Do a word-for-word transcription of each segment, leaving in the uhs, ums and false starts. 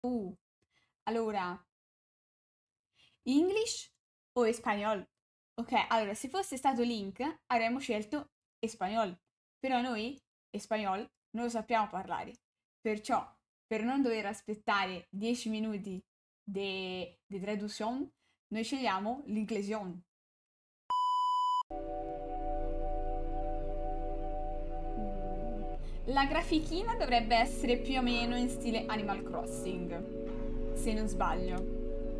Uh, allora, English o espagnol? Ok, allora, se fosse stato Link, avremmo scelto espagnol. Però noi, espagnol, non lo sappiamo parlare. Perciò, per non dover aspettare dieci minuti di di traduzione, noi scegliamo l'inclusion. La grafichina dovrebbe essere più o meno in stile Animal Crossing, se non sbaglio.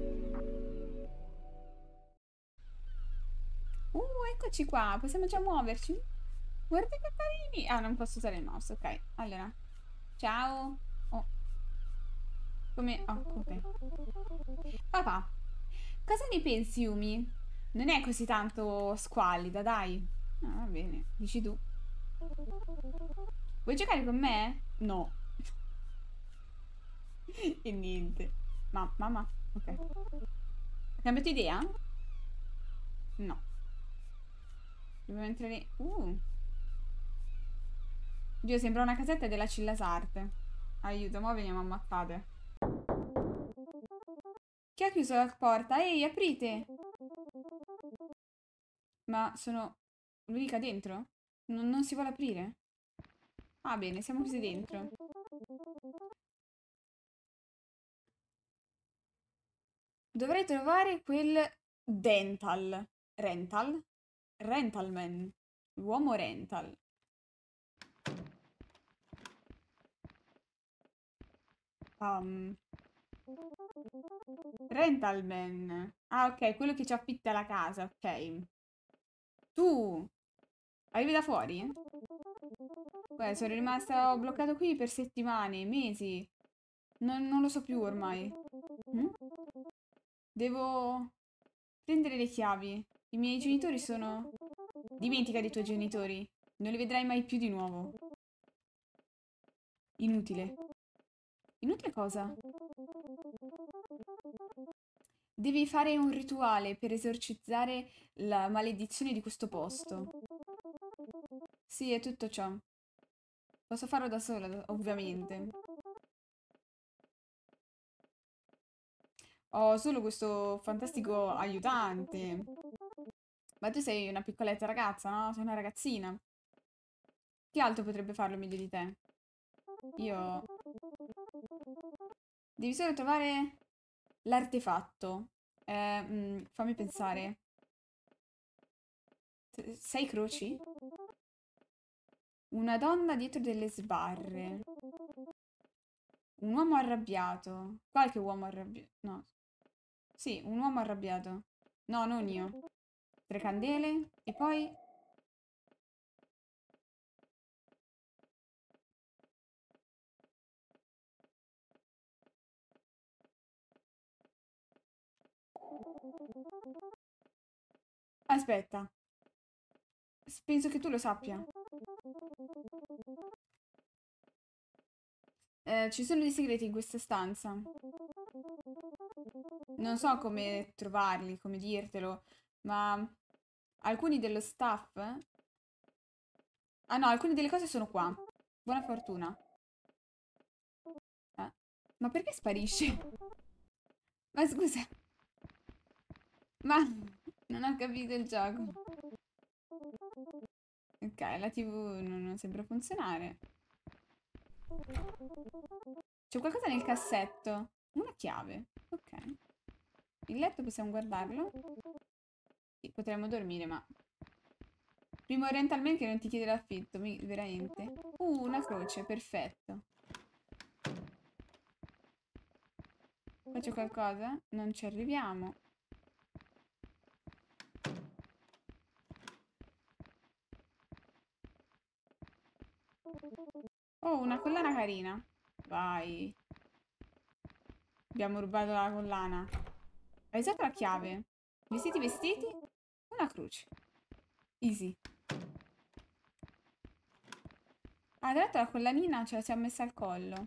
Uh, eccoci qua, possiamo già muoverci? Guarda che carini! Ah, non posso usare il mouse, ok. Allora, ciao. Oh, come... Oh, ok. Papà, cosa ne pensi, Yumi? Non è così tanto squallida, dai. Ah, va bene, dici tu. Vuoi giocare con me? No. E niente. Ma, mamma, ok. Hai cambiato idea? No. Dobbiamo entrare... Uh. Dio, sembra una casetta della Cillasarte. Aiuto, mo veniamo ammazzate. Chi ha chiuso la porta? Ehi, aprite! Ma sono l'unica dentro? Non, non si vuole aprire? Ah, bene, siamo chiusi dentro. Dovrei trovare quel dental. Rental? Rentalman. L'uomo rental. Um, Rentalman. Ah, ok, quello che ci affitta la casa, ok. Tu arrivi da fuori? Guarda, sono rimasta bloccato qui per settimane, mesi. Non, non lo so più ormai. Mm? Devo prendere le chiavi. I miei genitori sono... Dimentica dei tuoi genitori. Non li vedrai mai più di nuovo. Inutile. Inutile cosa? Devi fare un rituale per esorcizzare la maledizione di questo posto. Sì, è tutto ciò. Posso farlo da sola, ovviamente. Ho solo questo fantastico aiutante. Ma tu sei una piccoletta ragazza, no? Sei una ragazzina. Chi altro potrebbe farlo meglio di te? Io... Devi solo trovare l'artefatto. Eh, mm, fammi pensare. S- Sei croci? Una donna dietro delle sbarre. Un uomo arrabbiato. Qualche uomo arrabbiato. No. Sì, un uomo arrabbiato. No, non io. Tre candele. E poi... Aspetta. S- Penso che tu lo sappia. Eh, ci sono dei segreti in questa stanza. Non so come trovarli, come dirtelo, ma alcuni dello staff... Ah no, alcune delle cose sono qua. Buona fortuna. Eh? Ma perché sparisce? Ma scusa, ma non ho capito il gioco. Ok, la T V non, non sembra funzionare. C'è qualcosa nel cassetto. Una chiave. Ok. Il letto possiamo guardarlo? Sì, potremmo dormire, ma... Primo rental che non ti chiede l'affitto, mi- veramente. Uh, una croce, perfetto. Faccio qualcosa? Non ci arriviamo. Oh, una collana carina. Vai. Abbiamo rubato la collana. Hai usato la chiave? Vestiti vestiti? Una croce. Easy. Ah, tra l'altro la collanina ce la siamo messa al collo.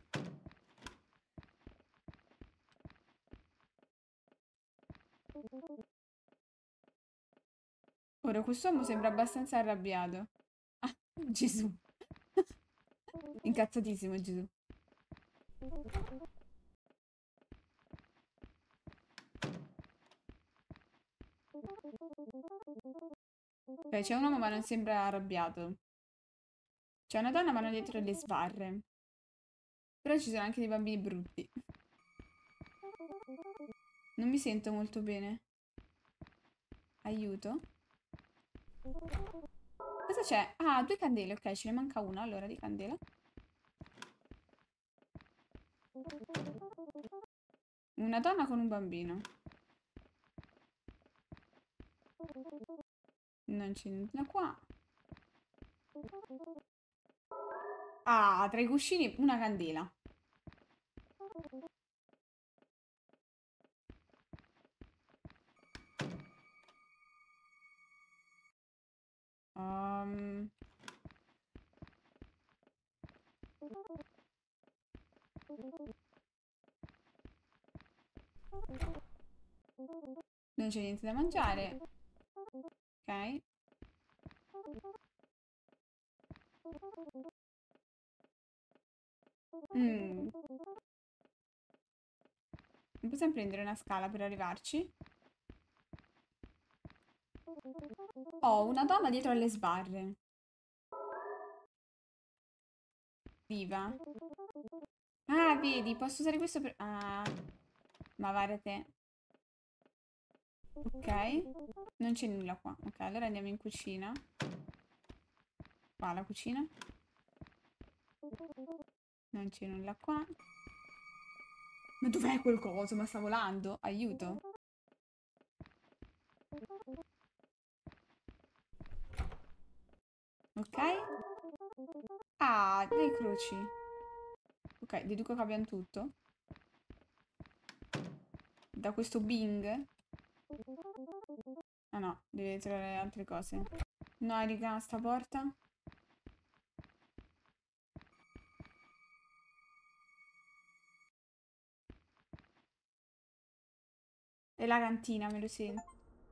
Ora, quest'uomo sembra abbastanza arrabbiato. Ah, Gesù. Incazzatissimo Gesù. Ok, c'è un uomo ma non sembra arrabbiato. C'è una donna ma non dietro le sbarre. Però ci sono anche dei bambini brutti. Non mi sento molto bene. Aiuto. Cosa c'è? Ah, due candele, ok, ce ne manca una allora di candela. Una donna con un bambino. Non c'è niente qua. Ah, tra i cuscini una candela. Um... Non c'è niente da mangiare. Ok. Mm. Non possiamo prendere una scala per arrivarci? Ho una donna dietro alle sbarre. Viva. Ah, vedi, posso usare questo per... Ah, ma guarda te. Ok. Non c'è nulla qua. Ok, allora andiamo in cucina. Qua, la cucina. Non c'è nulla qua. Ma dov'è quel coso? Ma sta volando? Aiuto. Ok. Ah, le croci. Ok, deduco che abbiamo tutto. Da questo Bing. Ah no, deve trovare altre cose. No, raga, sta porta. È la cantina, me lo sento.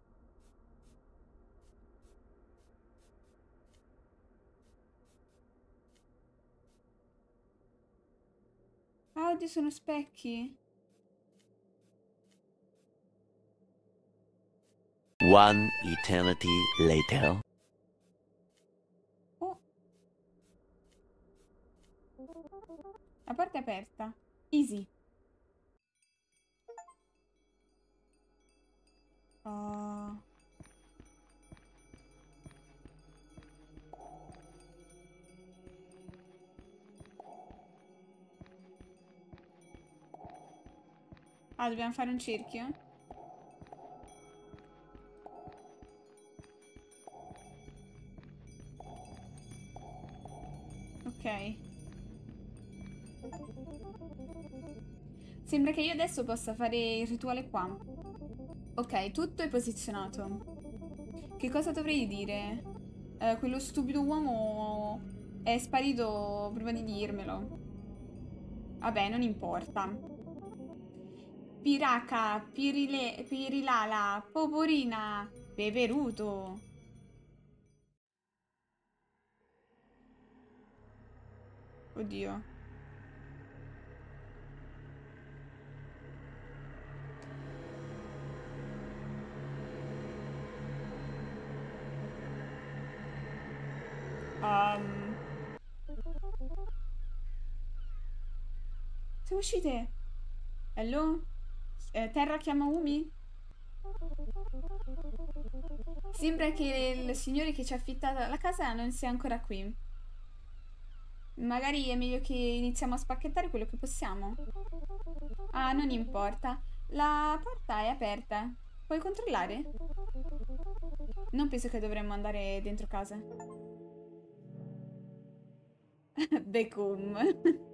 Ah, oddio, sono specchi. One eternity later. Oh, la porta è aperta. Easy. Oh. Ah, dobbiamo fare un cerchio? Ok. Sembra che io adesso possa fare il rituale qua. Ok, tutto è posizionato. Che cosa dovrei dire? Eh, quello stupido uomo è sparito prima di dirmelo. Vabbè, non importa. Piraca, pirile, pirilala, poporina, peperuto. Oddio. Um, siamo uscite. Hello? Eh, Terra chiama Umi? Sembra che il signore che ci ha affittato la casa non sia ancora qui. Magari è meglio che iniziamo a spacchettare quello che possiamo. Ah, non importa. La porta è aperta. Puoi controllare? Non penso che dovremmo andare dentro casa. Becum.